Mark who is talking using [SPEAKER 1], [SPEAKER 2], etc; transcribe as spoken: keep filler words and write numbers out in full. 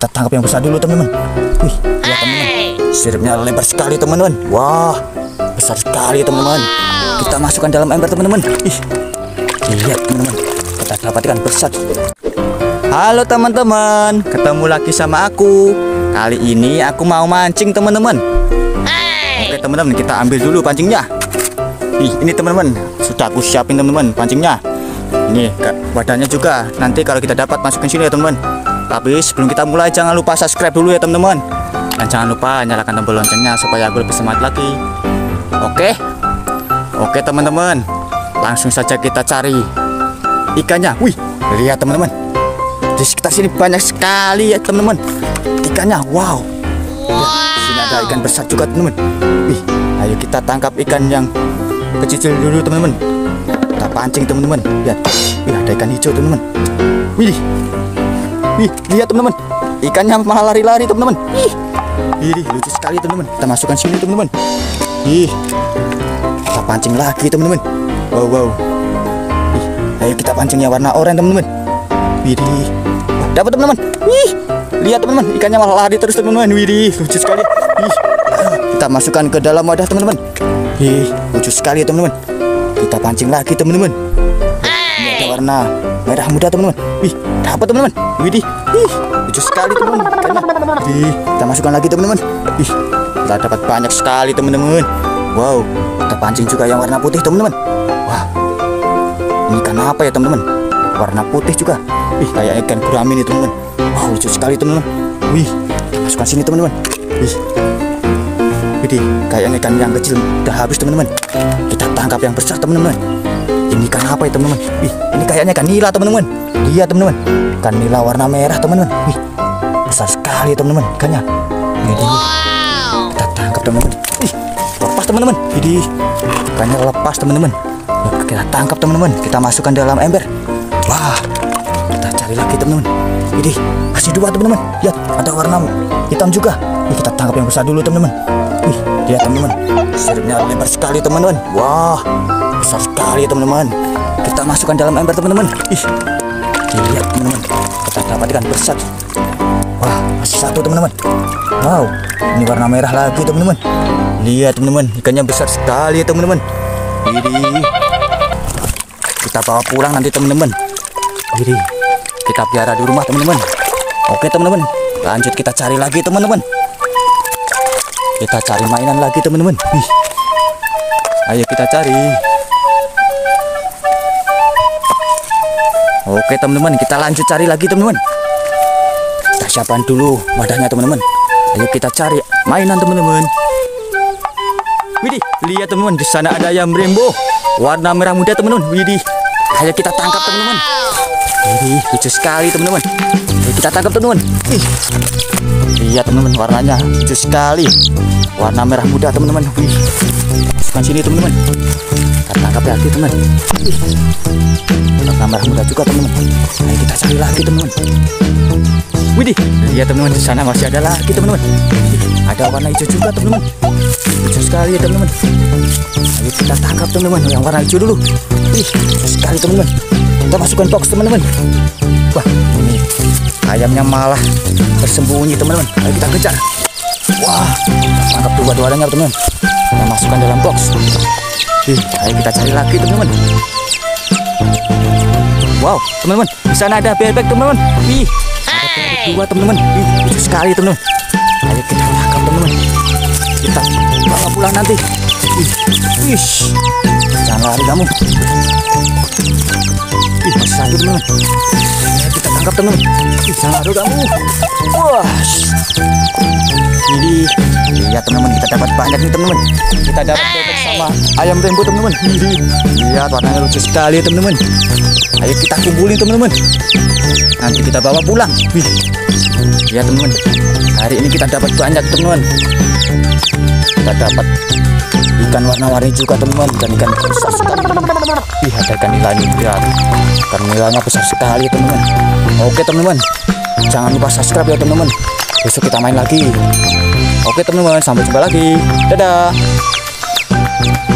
[SPEAKER 1] kita tangkap yang besar dulu teman-teman. Wih, lihat teman-teman, siripnya lebar sekali teman-teman. Wah, besar sekali teman-teman. Kita masukkan dalam ember teman-teman. Ih, lihat teman-teman, kita dapatkan besar. Halo teman-teman, ketemu lagi sama aku. Kali ini aku mau mancing teman-teman. Oke teman-teman, kita ambil dulu pancingnya. Ih, ini teman-teman, sudah aku siapin teman-teman pancingnya. Ini badannya juga. Nanti kalau kita dapat masukin sini ya teman-teman. Tapi sebelum kita mulai, jangan lupa subscribe dulu ya teman-teman. Dan jangan lupa nyalakan tombol loncengnya supaya aku lebih semangat lagi. Oke, oke teman-teman, langsung saja kita cari ikannya. Wih, lihat teman-teman, di sekitar sini banyak sekali ya teman-teman ikannya. Wow, lihat, di sini ada ikan besar juga teman-teman. Wih, ayo kita tangkap ikan yang kecil dulu teman-teman. Kita pancing teman-teman. Lihat, wih, ada ikan hijau teman-teman. Wih, wih, lihat teman-teman, ikannya malah lari-lari teman-teman. Ih, ih, lucu sekali teman-teman. Kita masukkan sini teman-teman. Ih, kita pancing lagi teman-teman. Wow, wow. Ih, ayo kita pancingnya warna oranye teman-teman. Widih, dapat teman-teman. Wih, lihat teman-teman, ikannya malah lari terus teman-teman. Widih, lucu sekali. Ih, kita masukkan ke dalam wadah teman-teman. Ih, lucu sekali teman-teman. Kita pancing lagi teman-teman. Ini ada warna merah muda teman-teman. Wih, dapat teman-teman. Widih, ih, lucu sekali teman-teman ikannya. Widih, kita masukkan lagi teman-teman. Ih, kita dapat banyak sekali teman-teman. Wow, kita pancing juga yang warna putih teman-teman. Wah, ini ikan apa ya teman-teman? Warna putih juga. Wih, kayak ikan gurami nih teman-teman. Wow, lucu sekali teman-teman. Wih, masukkan sini teman-teman. Wih, widih, kayak ikan yang kecil udah habis teman-teman. Kita tangkap yang besar teman-teman. Ini ikan apa ya teman-teman? Wih, ini kayaknya ikan nila teman-teman. Lihat teman-teman, ikan nila warna merah teman-teman. Wih, besar sekali teman-teman ikannya. Widih, kita tangkap teman-teman. Ih, lepas teman-teman. Widih, ikannya lepas teman-teman. Kita tangkap teman-teman. Kita masukkan dalam ember. Wah, kita cari lagi teman-teman. Widih, masih dua teman-teman. Lihat, ada warna hitam juga. Nih, kita tangkap yang besar dulu teman-teman. Wih, lihat teman-teman, siripnya lebar sekali teman-teman. Wah, besar sekali teman-teman. Kita masukkan dalam ember teman-teman. Ih, lihat teman-teman, kita dapatkan besar. Wah, masih satu teman-teman. Wow, ini warna merah lagi teman-teman. Lihat teman-teman, ikannya besar sekali ya teman-teman. Widih, kita bawa pulang nanti teman-teman. Widih, kita piara di rumah teman-teman. Oke teman-teman, lanjut kita cari lagi teman-teman. Kita cari mainan lagi teman-teman. Wih, ayo kita cari. Oke teman-teman, kita lanjut cari lagi teman-teman. Kita siapkan dulu wadahnya teman-teman. Ayo kita cari mainan teman-teman. Widih, lihat teman-teman, di sana ada ayam rainbow warna merah muda teman-teman. Widih, ayo kita tangkap teman-teman. Widih, lucu sekali teman-teman. Ayo kita tangkap teman-teman. Ih, lihat teman-teman, warnanya lucu sekali. Warna merah muda teman-teman. Wih, masukkan sini teman-teman. Kita tangkap lagi teman. Wih, warna merah muda juga teman-teman. Ayo kita cari lagi teman-teman. Widih, lihat teman-teman, di sana masih ada lagi teman-teman. Ada warna hijau juga teman-teman. Lucu sekali ya teman-teman. Ayo kita tangkap teman-teman yang warna hijau dulu. Wih, lucu sekali teman-teman. Kita masukkan box teman-teman. Wah, ini ayamnya malah tersembunyi teman-teman. Ayo kita kejar. Wah, kita tangkap dua-duanya teman-teman. Kita masukkan dalam box. Ih, ayo kita cari lagi teman-teman. Wow, teman-teman, di sana ada bebek teman-teman. Wih, ada bebek dua teman-teman. Wih, lucu sekali teman-teman. Ayo kita tangkap teman-teman. Kita bawa pulang nanti. Wih, wih, jangan lari kamu. Ih, masih satu teman-teman. Ayo kita tangkap teman-teman. Ih, jangan lari kamu. Wah, ini lihat teman-teman, kita dapat banyak nih teman-teman. Kita dapat bebek sama ayam rainbow teman-teman. Lihat warnanya lucu sekali ya teman-teman. Ayo kita kumpulin teman-teman. Nanti kita bawa pulang. Wih, lihat teman-teman, hari ini kita dapat banyak teman-teman. Kita dapat ikan warna-warni juga teman-teman, dan ikan besar sekali. Ih, ada ikan nila nih, lihat. Ikan nilanya besar sekali teman-teman. Oke teman-teman, jangan lupa subscribe ya teman-teman. Besok kita main lagi. Oke teman-teman, sampai jumpa lagi. Dadah.